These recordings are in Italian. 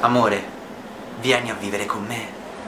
Amore, vieni a vivere con me.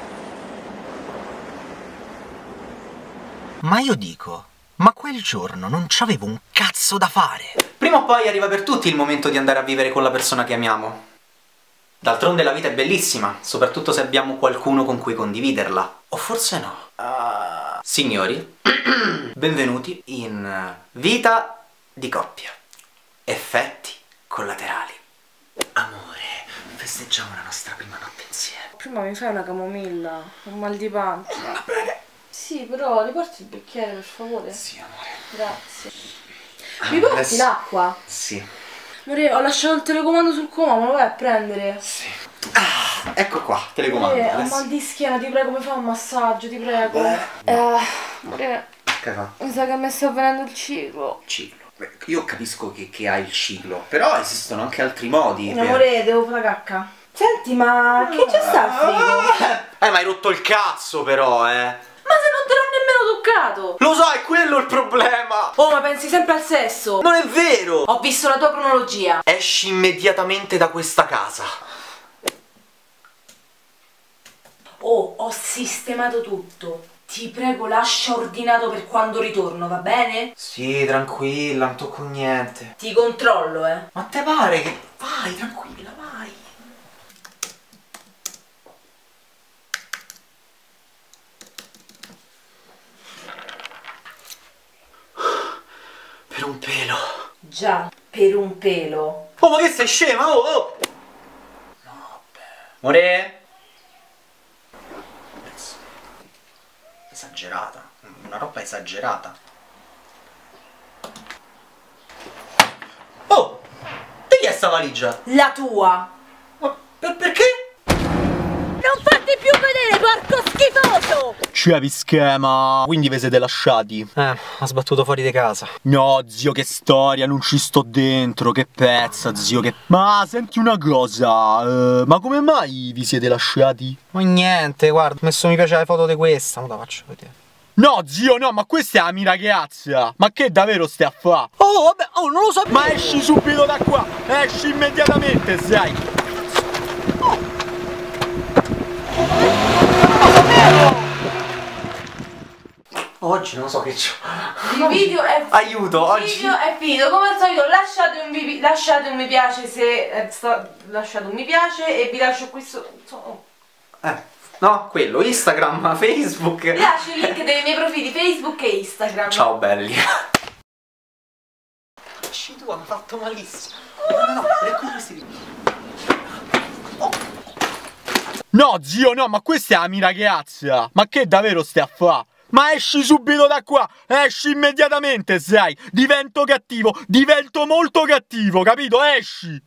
Ma io dico, ma quel giorno non c'avevo un cazzo da fare. Prima o poi arriva per tutti il momento di andare a vivere con la persona che amiamo. D'altronde la vita è bellissima, soprattutto se abbiamo qualcuno con cui condividerla. O forse no. Signori, benvenuti in Vita di coppia. Effetti collaterali. Amore, festeggiamo la nostra prima notte insieme. Prima mi fai una camomilla, un mal di pancia. Va bene. Sì, però riporti il bicchiere per favore. Sì, amore. Grazie. Mi porti l'acqua? Sì. Amore, ho lasciato il telecomando sul comò, ma lo vai a prendere? Sì. Ecco qua, telecomando. Ho mal di schiena, ti prego, mi fai un massaggio, ti prego. Amore, Che fa? mi sa che mi sta venendo il ciclo. Ciclo. Beh, io capisco che hai il ciclo, però esistono anche altri modi. Amore, devo fare la cacca. Senti, ma che c'è sta al frigo? Ma hai rotto il cazzo però, Ma se non te l'ho nemmeno toccato! Lo so, è quello il problema! Oh, ma pensi sempre al sesso? Non è vero! Ho visto la tua cronologia. Esci immediatamente da questa casa. Oh, ho sistemato tutto. Ti prego, lascia ordinato per quando ritorno, va bene? Sì, tranquilla, non tocco niente. Ti controllo, Ma te pare che... Vai, tranquilla, vai. Per un pelo. Già, per un pelo. Oh, ma che sei scema? Oh! No, beh. More? Esagerata. Una roba esagerata. Oh! Di chi è sta valigia? La tua. Ma perché? Non farti più vedere, porco schifoso! C'avevi schema, quindi vi siete lasciati. Ha sbattuto fuori di casa. No, zio, che storia, non ci sto dentro, che pezza, zio, che... Ma senti una cosa, ma come mai vi siete lasciati? Ma niente, guarda, ho messo mi piace le foto di questa, non la faccio vedere. No, zio, no, ma questa è la mia ragazza! Ma che davvero stai a fa? Oh, vabbè, oh, non lo so! Ma esci subito da qua! Esci immediatamente, sai! Oh. Oggi non so che c'ho. Il video è Aiuto, oggi. Il video è finito. Come al solito lasciate un mi piace se lasciate un mi piace e vi lascio qui No, quello, Instagram, Facebook. Vi lascio il link dei miei profili Facebook e Instagram. Ciao belli. Esci tu, hanno fatto malissimo. No, ecco questi. No, zio, no, ma questa è la mia ragazza! Ma che davvero stai a fa? Ma esci subito da qua! Esci immediatamente, sai! Divento cattivo! Divento molto cattivo, capito? Esci!